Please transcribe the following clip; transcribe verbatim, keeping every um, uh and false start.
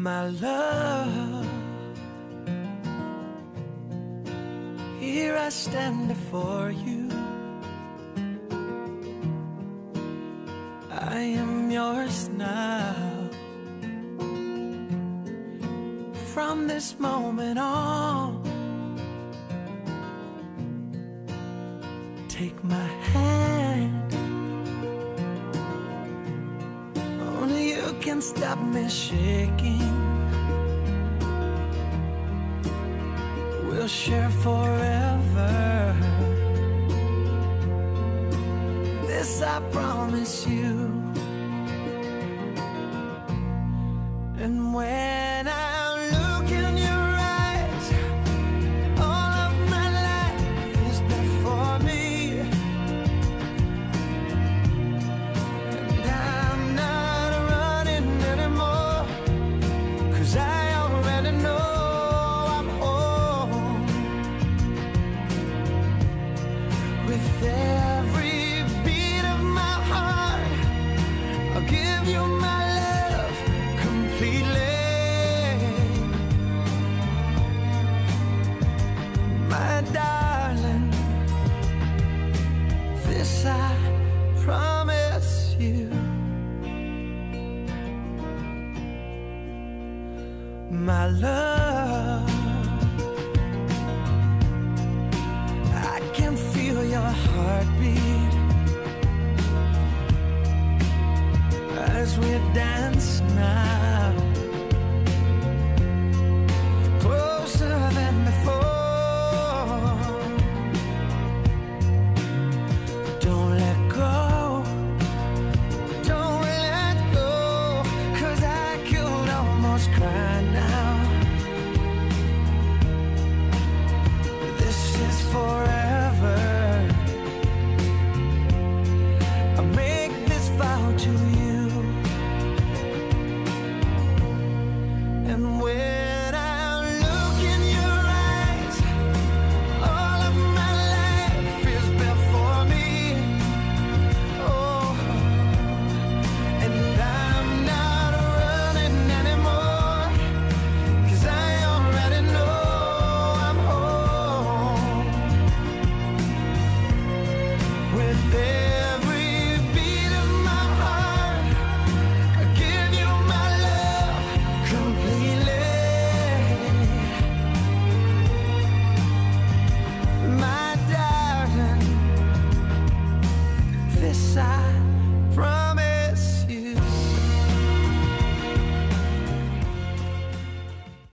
My love, here I stand before you. I am yours now. From this moment on, take my hand. Only you can stop me shaking. We'll share forever. This I promise you. And when I look in your eyes, all of my life is before me. And I'm not running anymore, 'cause I already know I'm home. With every beat of my heart, I'll give you my love completely. My darling, this I promise you. My love, I can feel your heartbeat as we dance now, closer than before. Don't let go, don't let go, 'cause I could almost cry now. This is forever. I make this vow to you. And when I look in your eyes, all of my life is before me. Oh, and I'm not running anymore, 'cause I already know I'm home. With every beat of my heart, I give you my love completely. My darling, this I promise